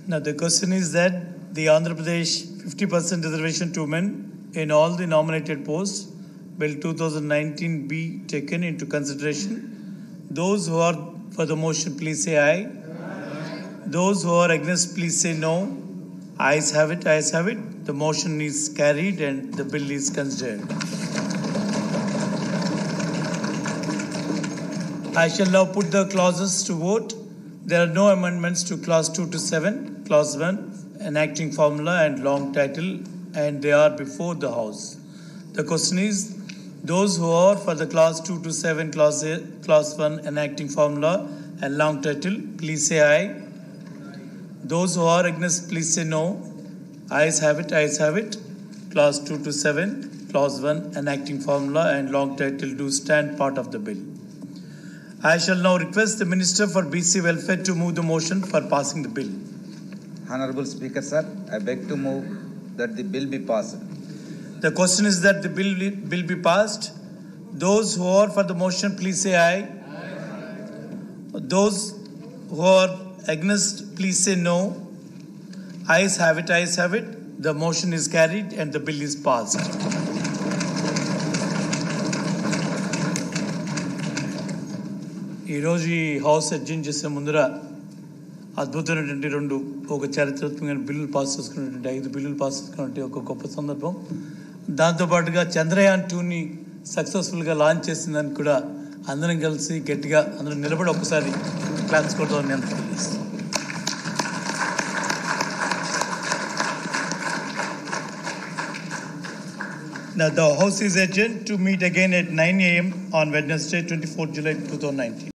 Now the question is that the Andhra Pradesh 50% reservation to women in all the nominated posts Bill 2019 be taken into consideration. Those who are for the motion, please say aye. Those who are against, please say no. Ayes have it, ayes have it. The motion is carried and the bill is considered. I shall now put the clauses to vote. There are no amendments to clause 2 to 7, clause 1, enacting formula and long title, and they are before the House. The question is, those who are for the clause 2 to 7, clause 1, enacting formula and long title, please say aye. Those who are against, please say no. Ayes have it, ayes have it. Clause 2 to 7, clause 1, enacting formula and long title do stand part of the bill. I shall now request the Minister for BC Welfare to move the motion for passing the bill. Honorable Speaker, sir, I beg to move that the bill be passed. The question is that the bill be passed. Those who are for the motion, please say aye. Aye. Those who are against, please say no. Ayes have it, ayes have it. The motion is carried and the bill is passed. ఈరోజు ఈ house adjourn చేసే ముందర అద్భుతమైనటువంటి ఒక చారిత్రాత్మకమైన బిల్లులు pass చేసుకున్నటువంటి 5 బిల్లులు పాస్ చేసుకున్నటువంటి ఒక గొప్ప సందర్భం. దాంతోపాటుగా చంద్రయాన్ 2ని సక్సెస్ఫుల్గా లాంచ్ చేసిందని కూడా అందరం కలిసి గట్టిగా అందరం నిలబడి ఒకసారి క్లాప్స్ కొడతామని నేను తెలియజేస్తాను. Now the House is adjourned to meet again at 9 a.m. on Wednesday, 24 July 2019.